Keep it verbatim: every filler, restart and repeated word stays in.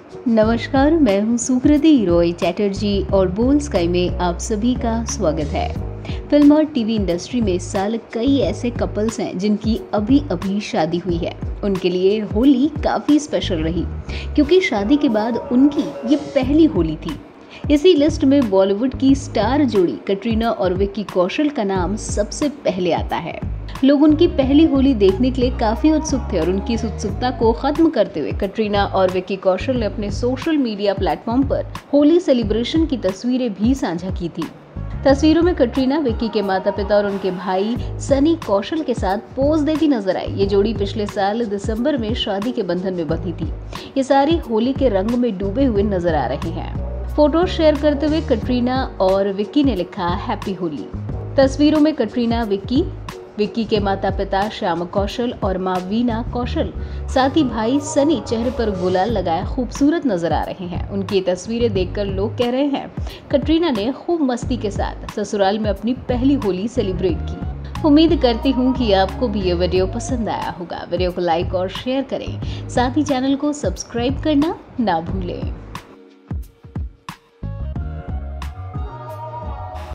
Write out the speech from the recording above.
नमस्कार, मैं हूँ सुकृति रॉय चैटर्जी और बोल स्काई में आप सभी का स्वागत है। फिल्म और टीवी इंडस्ट्री में इस साल कई ऐसे कपल्स हैं जिनकी अभी अभी शादी हुई है। उनके लिए होली काफ़ी स्पेशल रही क्योंकि शादी के बाद उनकी ये पहली होली थी। इसी लिस्ट में बॉलीवुड की स्टार जोड़ी कटरीना और विक्की कौशल का नाम सबसे पहले आता है। लोग उनकी पहली होली देखने के लिए काफी उत्सुक थे और उनकी इस उत्सुकता को खत्म करते हुए कटरीना और विक्की कौशल ने अपने सोशल मीडिया प्लेटफॉर्म पर होली सेलिब्रेशन की तस्वीरें भी साझा की थी। तस्वीरों में कटरीना विक्की के माता पिता और उनके भाई सनी कौशल के साथ पोज देती नजर आई। ये जोड़ी पिछले साल दिसंबर में शादी के बंधन में बंधी थी। ये सारी होली के रंग में डूबे हुए नजर आ रहे हैं। फोटो शेयर करते हुए कटरीना और विक्की ने लिखा हैप्पी होली। तस्वीरों में कटरीना विक्की विक्की के माता पिता श्याम कौशल और मां वीना कौशल साथ ही भाई सनी चेहरे पर गुलाल लगाए खूबसूरत नजर आ रहे हैं। उनकी तस्वीरें देखकर लोग कह रहे हैं कटरीना ने खूब मस्ती के साथ ससुराल में अपनी पहली होली सेलिब्रेट की। उम्मीद करती हूँ कि आपको भी ये वीडियो पसंद आया होगा। वीडियो को लाइक और शेयर करें, साथ ही चैनल को सब्सक्राइब करना ना भूलें।